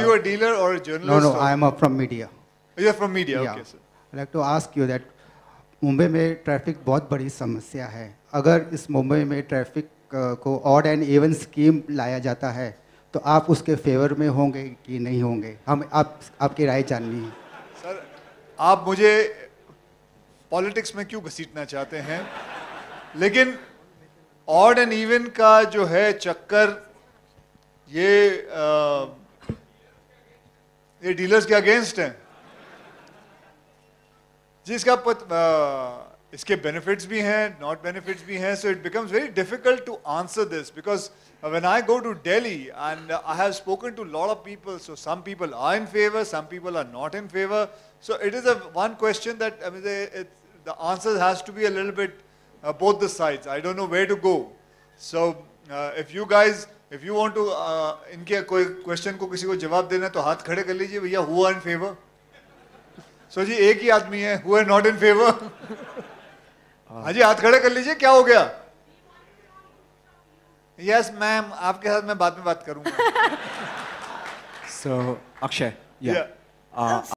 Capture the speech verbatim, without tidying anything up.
you a dealer or a journalist? No, no, or? I am uh, from media. You're from media, Yeah. okay, sir. I'd like to ask you that Mumbai में traffic बहुत बड़ी समस्या है. अगर इस मुंबई में traffic को odd and even scheme लाया जाता है तो आप उसके फेवर में होंगे कि नहीं होंगे? हम आप आपकी राय जाननी है. सर, आप मुझे पॉलिटिक्स में क्यों घसीटना चाहते हैं? लेकिन ऑड एंड इवन का जो है चक्कर ये आ, ये डीलर्स के अगेंस्ट है. जी, इसका पत, आ, इसके बेनिफिट्स भी हैं, नॉट बेनिफिट्स भी हैं, so it becomes very difficult to answer this because when I go to Delhi and I have spoken to a lot of people, so some people are in favor, some people are not in favor, so it is a one question that I mean the, it, the answer has to be a little bit uh, both the sides. I don't know where to go. So uh, if you guys if you want to uh, इनके कोई question को किसी को जवाब देना है तो हाथ खड़े कर लीजिए भैया. who are in favor? So so जी एक ही आदमी है. who are not in favor? हाँ जी, हाथ खड़े कर लीजिए. क्या हो गया? यस मैम, आपके साथ मैं बाद में बात करूंगा. So Akshay, yeah. Yeah. Uh,